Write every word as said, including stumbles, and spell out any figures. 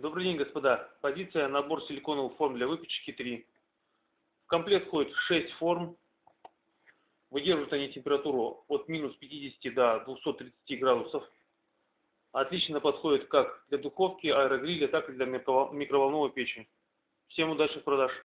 Добрый день, господа. Позиция набор силиконовых форм для выпечки три. В комплект входит шесть форм. Выдерживают они температуру от минус пятидесяти до двухсот тридцати градусов. Отлично подходит как для духовки, аэрогриля, так и для микроволновой печи. Всем удачных продаж!